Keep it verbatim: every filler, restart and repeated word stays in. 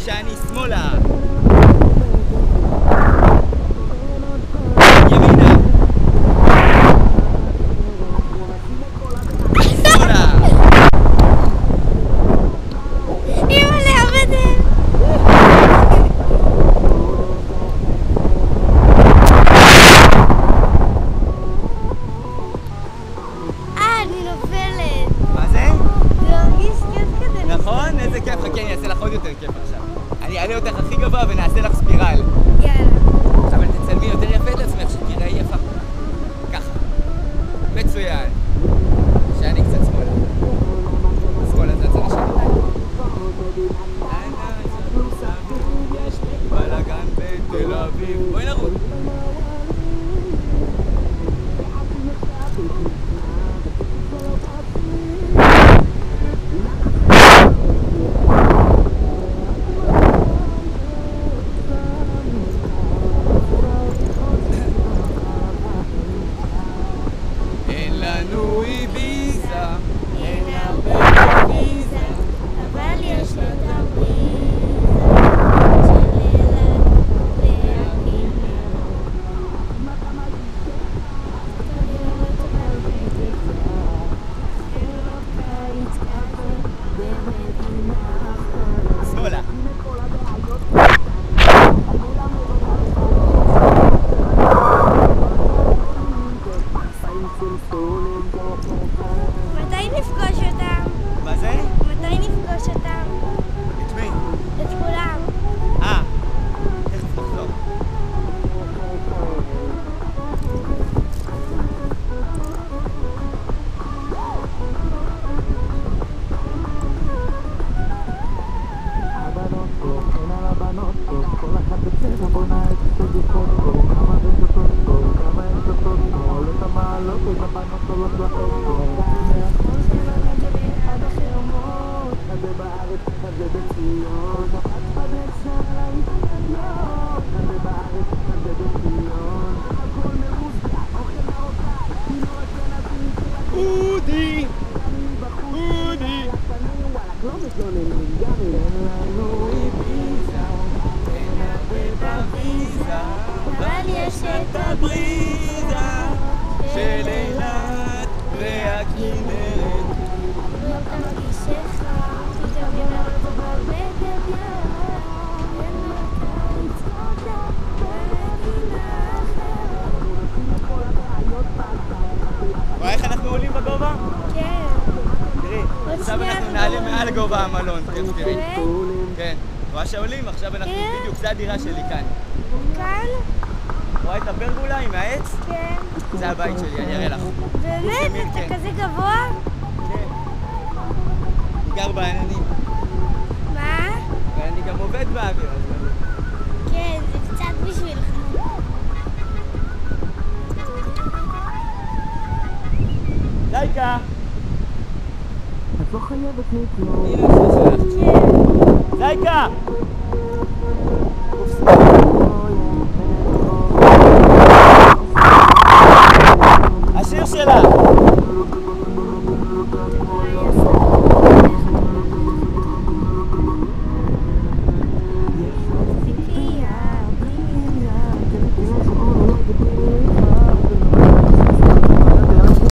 שאני שמאלה. ימינה. שמאלה. אימא'לה, עבדת. אה, אני נופלת. מה זה? זה מרגיש כיף כזה. נכון? איזה כיף. חכי, אני אעשה לך עוד יותר כיף עכשיו. אני אעלה אותך הכי גבוה ונעשה לך ספירל. יאללה. אבל תצלמי יותר יפה את עצמך, שתראי יפה. ככה. מצוין. שאני קצת שמאלה. שמאלה זה הצד השני. יש בלגן בתל אביב. בואי נרוץ. אין לנו איביזה, אין הרבה איביזה, אבל יש את הבריזה של אילת והכינרת. שמאלה. מתי נפגוש אותם? מה זה? מתי נפגוש אותם? את מי? את כולם. אה, תכף נחזור. אודי! אודי! אבל יש את הבריזה של אילת והכינרת. לא תרגיש אחד, פתאום ידעת בבגד ים. אין לו קיץ חודה במדינה אחרת. רואה איך אנחנו עולים בגובה? כן. תראי, עוד עכשיו שנייה אנחנו אנחנו נעלה עולים. מעל גובה המלון. תכף תראי. באמת? כן. רואה שעולים? עכשיו אנחנו כן. בדיוק, זה הדירה שלי כאן. כאן? רואה את הפרגולה עם העץ? כן. זה הבית שלי, אני אראה לך. באמת? שמיר, כן. אתה כזה גבוה? כן. אני גר בעננים. מה? ואני גם עובד באוויר. אז- כן, זה קצת בשבילך. לייקה! את לא חייבת לקרוא. הנה השם שלך. כן. לייקה!